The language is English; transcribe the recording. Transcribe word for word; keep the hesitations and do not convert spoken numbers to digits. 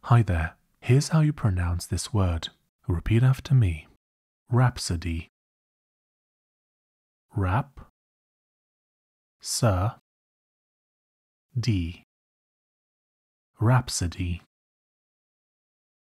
Hi there, here's how you pronounce this word. Repeat after me. Rhapsody. Rap. Sir. D. Rhapsody.